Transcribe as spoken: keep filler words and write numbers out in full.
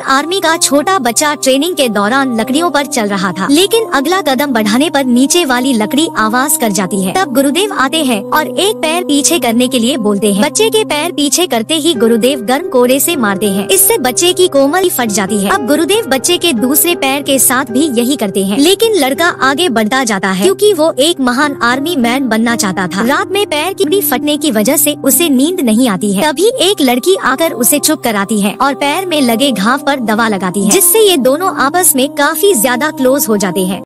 Army का छोटा बच्चा ट्रेनिंग के दौरान लकड़ियों पर चल रहा था, लेकिन अगला कदम बढ़ाने पर नीचे वाली लकड़ी आवाज कर जाती है। तब गुरुदेव आते हैं और एक पैर पीछे करने के लिए बोलते हैं। बच्चे के पैर पीछे करते ही गुरुदेव गर्म कोड़े से मारते हैं। इससे बच्चे की कोमल फट जाती है। अब गुरुदेव बच्चे के दूसरे पैर के साथ भी यही करते हैं, लेकिन लड़का आगे बढ़ता जाता है क्योंकि वो एक महान आर्मी मैन बनना चाहता था। रात में पैर की फटने की वजह से उसे नींद नहीं आती है। तभी एक लड़की आकर उसे चुप कराती है और पैर में लगे घाव पर दवा लगाती है, जिससे ये दोनों आपस में काफी ज्यादा क्लोज हो जाते हैं।